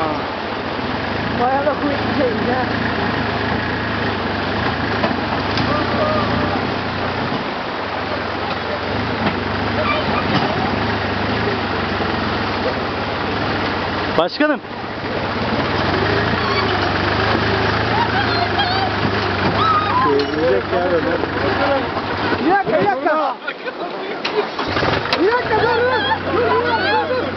Bayağı da kuvvetli şeymiş ha. Başkanım. Gelecek ya böyle. Bir dakika. Bir dakika dur.